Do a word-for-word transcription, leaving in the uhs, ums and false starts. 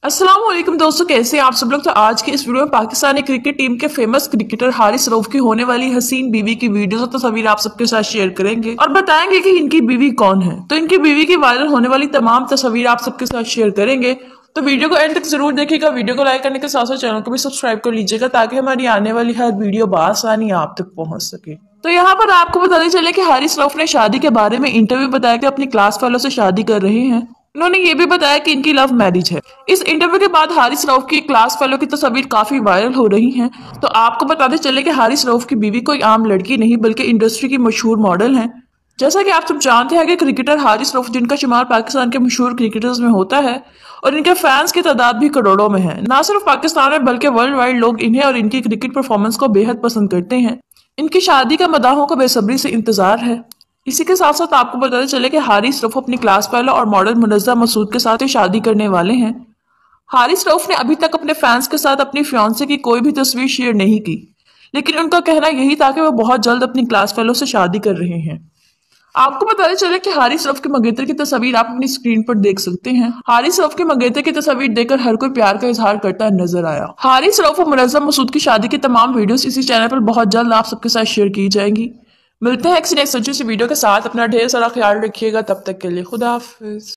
अस्सलाम वालेकुम दोस्तों, कैसे हैं आप सब लोग। तो आज की इस वीडियो में पाकिस्तानी क्रिकेट टीम के फेमस क्रिकेटर हारिस रऊफ की होने वाली हसीन बीवी की वीडियोस और तस्वीर आप सबके साथ शेयर करेंगे और बताएंगे कि इनकी बीवी कौन है। तो इनकी बीवी की वायरल होने वाली तमाम तस्वीर आप सबके साथ शेयर करेंगे। तो वीडियो को एंड तक जरूर देखिएगा। वीडियो को लाइक करने के साथ साथ चैनल को भी सब्सक्राइब कर लीजिएगा ताकि हमारी आने वाली हर वीडियो बआसानी आप तक पहुंच सके। तो यहाँ पर आपको बताते चले कि हारिस रऊफ ने शादी के बारे में इंटरव्यू बताया कि अपनी क्लास फेलो से शादी कर रहे हैं। उन्होंने ये भी बताया कि इनकी लव मैरिज है। इस इंटरव्यू के बाद हारिस रऊफ की क्लास फेलो की तस्वीर काफी वायरल हो रही हैं। तो आपको बताते चले कि हारिस रऊफ की बीवी कोई आम लड़की नहीं बल्कि इंडस्ट्री की मशहूर मॉडल हैं। जैसा कि आप सब जानते हैं कि क्रिकेटर हारिस रऊफ जिनका शुमार पाकिस्तान के मशहूर क्रिकेटर्स में होता है और इनके फैंस की तादाद भी करोड़ों में है। ना सिर्फ पाकिस्तान में बल्कि वर्ल्ड वाइड लोग इन्हें और इनकी क्रिकेट परफॉर्मेंस को बेहद पसंद करते हैं। इनकी शादी का मदाहों को बेसब्री से इंतजार है। इसी के साथ साथ आपको बताते चले कि हारिस रऊफ अपनी क्लास फेलो और मॉडल मुनज़्ज़ा मसूद के साथ ही शादी करने वाले हैं। हारिस रऊफ ने अभी तक अपने फैंस के साथ अपनी फियांसे की कोई भी तस्वीर शेयर नहीं की, लेकिन उनका कहना यही था कि वो बहुत जल्द अपनी क्लास फेलो से शादी कर रहे हैं। आपको बताते चले कि हारिस रऊफ के मंगेतर की तस्वीर आप अपनी स्क्रीन पर देख सकते हैं। हारिस रऊफ के मंगेतर की तस्वीर देखकर हर कोई प्यार का इजहार करता नजर आया। हारिस रऊफ और मुनज़्ज़ा मसूद की शादी की तमाम वीडियोस इसी चैनल पर बहुत जल्द आप सबके साथ शेयर की जाएंगी। मिलते हैं एक नेक्स्ट अच्छी सी वीडियो के साथ। अपना ढेर सारा ख्याल रखिएगा। तब तक के लिए खुदा हाफिज।